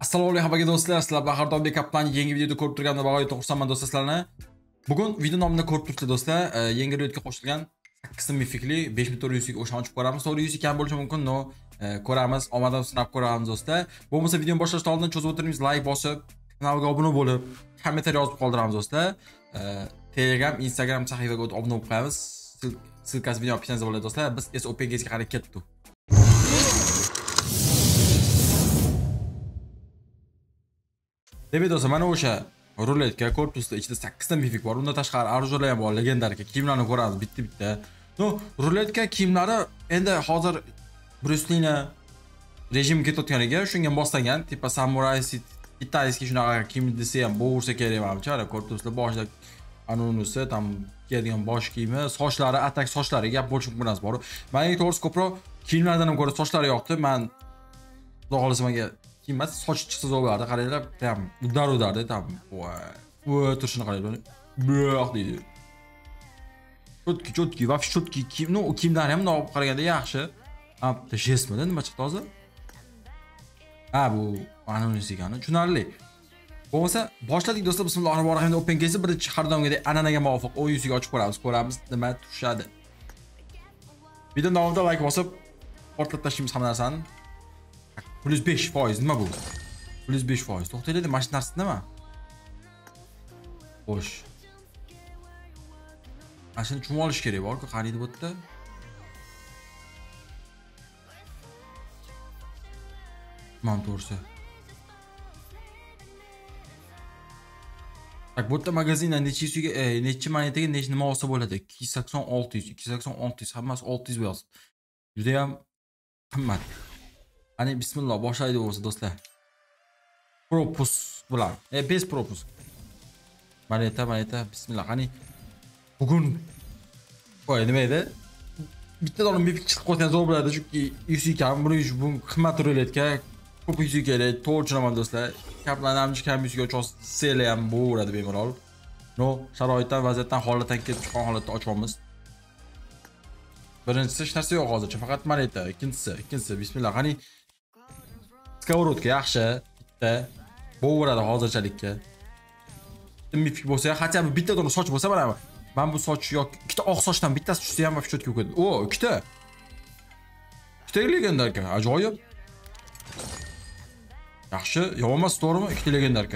Assalomu alaykum hammaga do'stlar. Sizlar bilan har doimdek Kaplan yangi videoda ko'rib turganimda bag'oyat xursandman do'stlar sizlarni. Bugun video nomini ko'rib turibsizlar do'stlar. Yangi ro'yxatga qo'shilgan 8 mifikli 5400 ga o'shani ochib ko'ramiz. To'g'ri 100 kam bo'lishi mumkin, no ko'ramiz. Omadan sinab ko'ramiz do'stlar. Bo'lmasa videoni boshlashdan oldin cho'zib o'tiramiz, like bosib, kanalga obuna bo'lib, kommentar yozib qoldiramiz do'stlar. Telegram, Instagram sahifaga o'tib obuna bo'lib qo'yamiz. Silkasi video opsiyangizda bo'ladi do'stlar. Biz esa OpenGame'ga qarab ketdik. Demek do'stlar, mana o'sha ruletka korpusda ichida 8 ta mifik bor. Unda tashqari arjurlar ham bor, legendarka kiyimlarni ko'ramiz bitta-bitta. No, ruletka kiyimlari endi hozir Bruslina rejim ketayotganiga shunga moslangan, tipa samuray, kitayskiy shunaqa kiyim desa ham bo'g'irsa kerak menimcha. Korpusda boshida anunisi tam kiyadigan bosh kiyimi, sochlari, atak sochlari gap bo'lishi mumkin emas bor. Menga to'g'risi ko'proq kiyimlardan ham ko'ra sochlari yoqdi. Men xudo xolasa menga kiymas soch chiqsa zo'rlardi, qaranglar, tam udar-udarda tam. Voy, turishini qaranglar. Buyoq deydi. Chotki, va chotki kiyim, no, kiyimlari ham olib qaraganda yaxshi. Apta jestmada nima chiqdi hozir? Ha, bu anonisi ekan, tushunarli. Bo'lmasa, boshladik do'stlar. Bismillahirrohmanirrohim. OpenGame'ni birinchi har doimgidek an'anaga muvofiq o'yin yuziga ochib ko'ramiz nima tushadi. Video davomida like bosib, portlatib tashlaymiz hamma narsani. +5% nima bu? +5%. To'xtaydi, mana shu narsa nima? Xo'sh. Mana shuni tushunib olish kerak bor-ku, qaraydi bu yerda. Mana to'g'risi. Tak, bu yerda magazindan necha yuziga, necha monetaga nima olsa bo'ladi? 280 600, 280 600, hammasi 600 yozib. Juda ham qimmat. Hani bismillah boshlaydi bo'lsa do'stlar. Propus bilan. Bez propus. Moneta bismillah. Hani bugun qo'y nima edi? Bitta dona mifik chiqib qolgan zo'r bo'ladi, chunki 100 kam, bu qimmat ruletka. Ko'p 100 kerak, to'g'ri tushunaman do'stlar. Kaplanamchi kam 100 ga ochib seli ham bo'laveradi bemalol. No, sharoitdan, vaziyatdan, holatdan kelib chiqqan holatda ochamiz. Birinchisi hech narsa yo'q hozircha, faqat moneta. Ikkinchisi bismillah. Hani skоворodka yaxshi, bitta bo'laveradi hozirchalikka. Mifik bo'lsa, hatto bitta dona soch bo'lsa, mana bu soch yoki ikkita oq sochdan bittasi tushsa ham cho'tka o'tadi. O, ikkita. Ikkita legendarka, ajoyib. Yaxshi, yomon emas, to'g'rimi? Ikkita legendarka.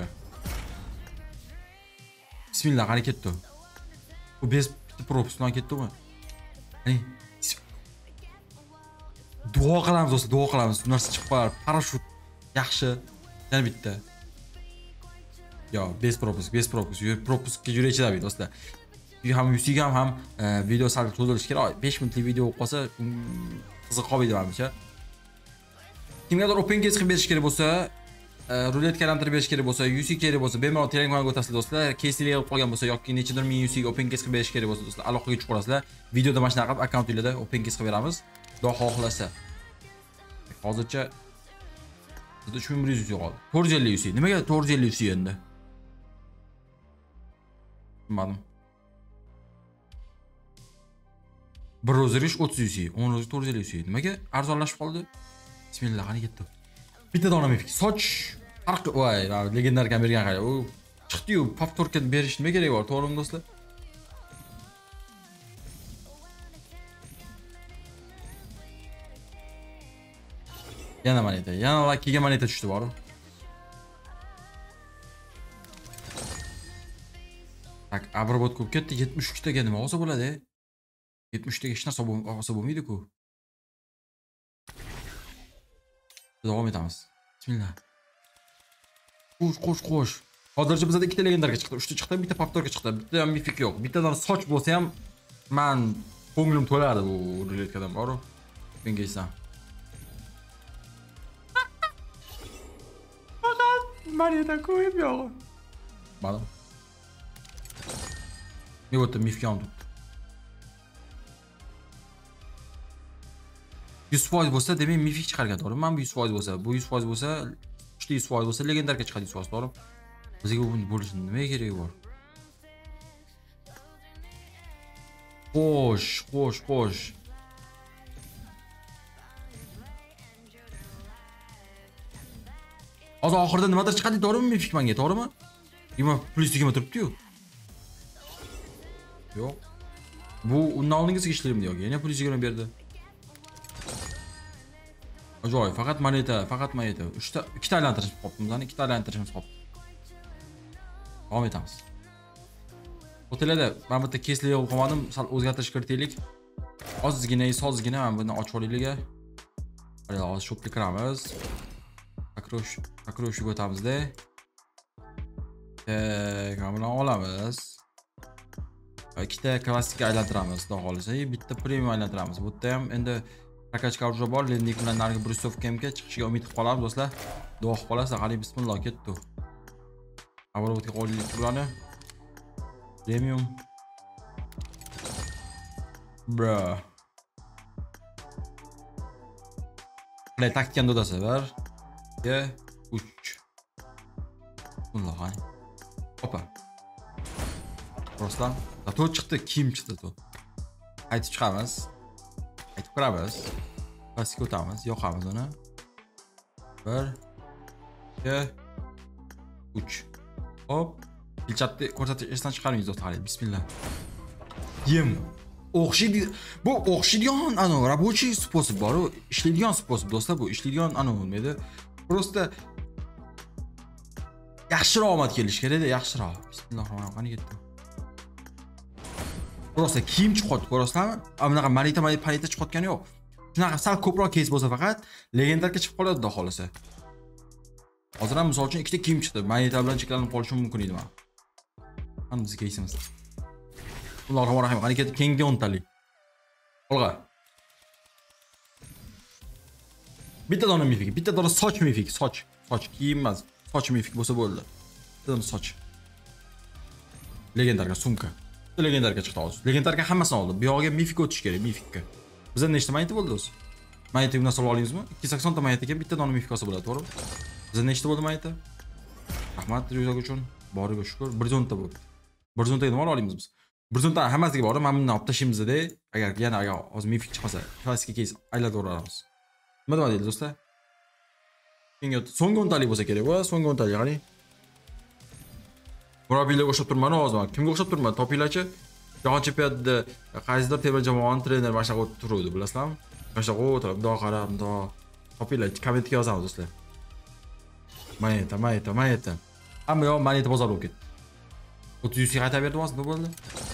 Bismillah, qani ketdi. Bu bez propusdan ketdimi? Hani duo qilamiz do'stlar, duo qilamiz. Bu narsa chiqib qolar. Parashut yaxshi. Yana bitta. Yo, bez propus. Propusga yuraychilar do'stlar. Ham yusigam ham video sal cho'zilishi kerak. 5 minutlik video bo'lib qolsa, qiziq qolmaydi menimcha. Kimgadir OpenGames qilib berish kerak bo'lsa, ruletka aylantirib berish kerak bo'lsa, UC kerak bo'lsa, bemalol Telegramga o'tasizlar do'stlar. Kesili qilib qolgan bo'lsa yoki nechadir ming UC ga OpenGames qilib berish kerak bo'lsa do'stlar, aloqaga chiqib qolasizlar. Videoda mana shunaqa qilib akkauntingizda OpenGames qilib beramiz. Xudo xohlasa. Hozircha 3100 qoldi. 450 UC. Nimaga 450 UC endi? Bilmadim. 1 rozirish 30 UC, 10 roz 450 UC. Nimaga arzonlashib qoldi? Bismillah, qani ketdi. Bitta dona mifik. Soch farqi, voy, legendarka bergan qara. U chiqdi-yu, повторка berish nima kerak bor, to'g'rimi do'stlar? Yana moneta. Yana lucky'ga moneta tushdi bor. Tak, abrobot ko'p ketdi. 73 taga nima olsa bo'ladi? 70 taga hech narsa olsa bo'lmaydi-ku. Davom etamiz. Bismillah. Qo'sh. Hozircha bizda 2 ta legendarga chiqdi, 3 ta chiqdi, bitta повторка chiqdi. Bitta ham mifik yo'q. Bittadan soch bo'lsa ham men ko'nglim to'lardi bu ruletkadan bor-ku. Menga moneta qo'yib yo'q. Mana. Ne o'tdi mifik ham tutdi. 100% bo'lsa, demak mifik chiqargan, to'g'rimi? Men bu 100% bo'lsa, bu 100% bo'lsa, 100% bo'lsa legendarga chiqadi 100%, to'g'rimi? Bizga bu bo'lishi nima keragi bor? Xo'sh. Hozir oxirida nimadir chiqadi, to'g'rimi mifik menga, to'g'rimi? 20 + 20 turibdi-yu. Yo'q. Bu undan oldingisiga ishlarimdi yo'q. Yana +20 berdi. Ajoyib, faqat moneta. 2 ta aylantirishimiz qolibdi. Bizani 2 ta aylantirishimiz qolibdi. Davom etamiz. O'tilada men bitta kesli yo'l qolmadim, sal o'zgartirish kiritaylik. Ozgina mana buni ochib olaylik. Hadi hozir shopga kiramiz. Akroshga o'tamizda. Kamera olamiz. Ikkita klassik aylantiramiz, xudo xolisa, bitta premium aylantiramiz. Bu yerda ham endi pakachka уже bor, lending bilan narigi brusovkamga chiqishiga umid qilib qolamiz, do'stlar. Duo qilib qolasizlar, qani bismillah ketdi. Оборотga qo'ydik bularni. Premium. Bro. Qanday taktikani dodasi var? 2 3. Bismillah qani. Hopa. Rostdan. To chiqdi, kiyim chiqdi to. Qaytib chiqamiz. Qaytib kiramiz. Pastga o'tamiz, yoqamiz uni. 1 2 3. Hop. Filchatni ko'rsatish esdan chiqarmaymiz, do'stlar. Bismillah. Yem. O'xshaydi. Bu o'xshaydigan рабочий способ bor, ishlaydigan sposob, do'stlar, bu ishlaydigan nima. Просто yaxshiroq omad kelish kerak-da, yaxshiroq. Bismillahirrohmanirrohim. Qani ketdi. Просто kiyim chiqadi, ko'rasizlarmi? Bunaqa panita chiqayotgani yo'q. Shunaqa sal ko'proq kes bo'lsa faqat legendarga chiqib qoladi, xudo xolisa. Hozir ham misol uchun ikkita kiyim chiqdi. Panita bilan cheklanib qolishi mumkin edi mana. Mana biz keysimiz. Bismillahirrohmanirrohim. Qani ketdi, kengga 10 talik. Olg'a. Bitta dona mifik, bitta dona soch mifik, soch kiyim emas, soch mifik bo'lsa bo'ldi. Bitta dona soch. Legendarga sumka. Legendarga chiqdi hozir. Legendarga hammasini oldi. Bu yo'g'iga mifik o'tish kerak, mifikka. Bizda nechta moneta bo'ldi o'zi? Moneta bundan solib olamizmi? 280 ta moneta ekan, bitta dona mifik olsa bo'ladi, to'g'rimi? Bizda nechta bo'ldi moneta? Rahmat ryuzak uchun. Boriga shukr. 110 ta bo'ldi. 110 ta nima olamiz biz? 110 ta hammasiga bor, mana bundan olib tashlaymiz-da. Agar hozir mifik chiqmasa, klassik keys aylanib o'ramiz. Nima deydi do'stlar? So'nggi 10 talik bo'lsa kerak, va so'nggi 10 talik, qani. Murabbiylarga o'xshab turman hozir. Kimga o'xshab turman? Topinglarchi. Jahon chempionatida qaysidir terma jamoaning treneri mana shunaqa o'tib turuvdi, bilasizlarmi? Mana shunaqa o'tirib, bundoq qarab, bundoq. Topinglar, kommentga yozamiz do'stlar. Moneta. Hamma yo'q moneta bozor bo'lib ketdi. 30 ga qaytarib berdim hozir, nima bo'ldi?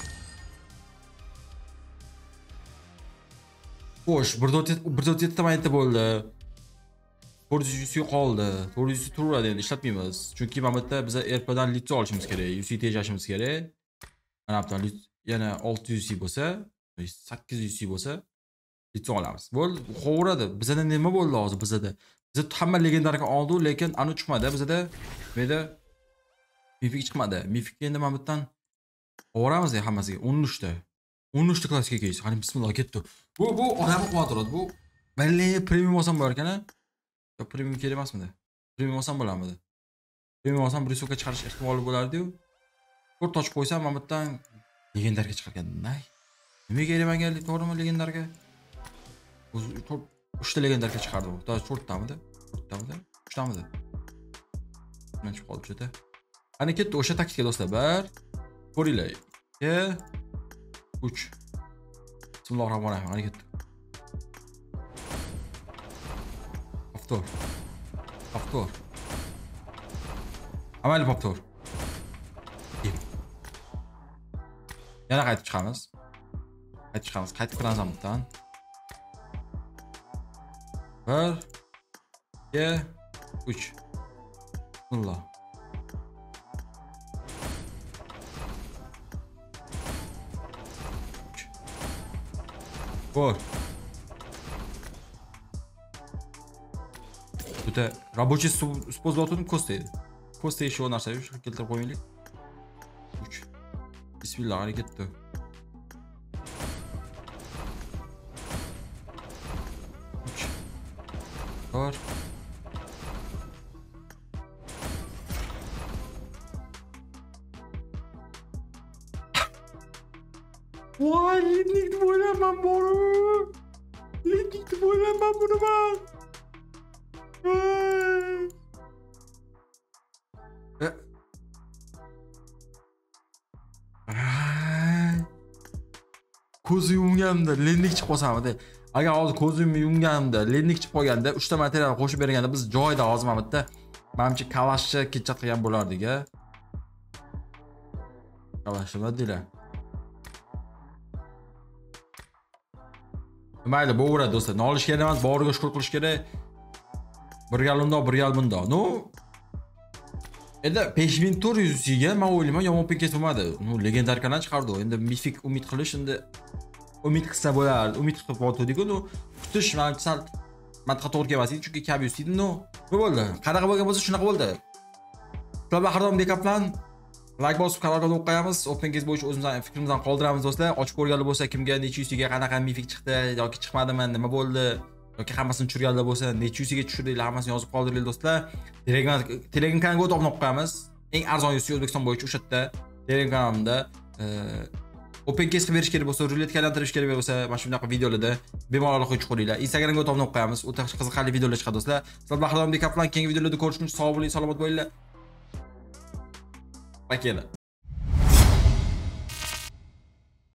Xo'sh, 1.7 ta moneta bo'ldi. 400 qoldi. 400 turaveradi endi, ishlatmaymiz. Chunki mana bu yerda biz RPdan litsi olishimiz kerak, UC tejashimiz kerak. Mana bu yerda yana 600 bo'lsa, 800 bo'lsa, litsi olamiz. Bo'ldi, qo'yveradi. Bizda nima bo'ldi hozir bizda? Biz hamma legendarga oldi, lekin anu chiqmadi. Bizda meda mifik chiqmadi. Mifik endi mana bu yerdan olamiz hammasiga 13 ta. 13 ta klassika keys. Qani bismillah ketdi. Bu odamni quvvatiradi. Bu balli premium olsam bo'lar ekan-a? Yo, premium kerak emasmidi? Premium olsam bo'larmidi? Premium olsam bir so'kka chiqarish ehtimoli bo'lardi-yu. To'rt ochib qo'ysam mana bu yerdan legendarga chiqargan. Nimaga kerak to'g'rimi legendarga? O'zi 3 ta legendarga chiqardi bu. 4 tamidi? 4 tamidi? 3 tamidi? Men chiqib qolib juda. Qani ketdi o'sha taktika do'stlar. 1 ko'ringlar. 2 3. Bismillahirrohmanirrohim. Qani ketdi. Повтор. Amali повтор. Yana qaytib chiqamiz. Qaytib kiramiz hamdan. 1 2 3. Bismillah. Bor. Burada рабочий способ oturdum Kosta'ydı. Kosta'yı şu narsa şu keltirib qo'yaylik. 3. Bismillah hareketdi. 3 4 Vay, lindik o'ylamam boru. Lindik o'ylamam buni ben. Ko'zni yumganimda lenlik chiqib qolsamdi. Agar hozir ko'zimni yumganimda lenlik chiqib qolganda 3 ta material qo'shib berganda biz joyida hozimamizda menimcha kalashni ketchat qilgan bo'lardik-a. Kalash nima deylar? Mayli, bo'laveradi do'stlar. Nolish kerak emas, boriga shukr qilish kerak. Bir gal undoq, bir gal bundoq. No. Endi 5400 ga men o'ylayman, yomon paket bo'lmadi. Legendarkadan chiqardi. Endi mifik umid qilish endi umid qilsa bo'lardi. Umid qilib o'tdik-ku. Kutish menimcha sal mantiqqa to'g'ri kelmasdi, chunki kabyus edi. No. Nima bo'ldi? Qanaqa bo'lgan bo'lsa shunaqa bo'ldi. Har dekaplan like bosib kanalga o'qib qo'yamiz. Open Games bo'yicha o'zimizning fikrimizni qoldiramiz do'stlar. Ochib ko'rganlar bo'lsa, kimga necha yuzga qanaqa mifik chiqdi yoki chiqmadimi, nima bo'ldi yoki hammasini tushirganlar bo'lsa, necha yuzga tushirdinglar, hammasini yozib qoldiringlar do'stlar. Telegram kanaliga o'tib olib qo'yamiz. Eng arzon yo'si O'zbekiston bo'yicha o'sha yerda Telegram kanalimda Open Games qilib berish kerak bo'lsa, ruletka aylantirish kerak bo'lsa, mana shunday videolarda bemalol qo'yib qo'yinglar. Instagramga o'tib olib qo'yamiz. O'ta qiziqarli videolar chiqadi do'stlar. Sizlar bahramdek kaplan keyingi videolarda ko'rishguncha sog' bo'ling, salomat bo'linglar. Bakela.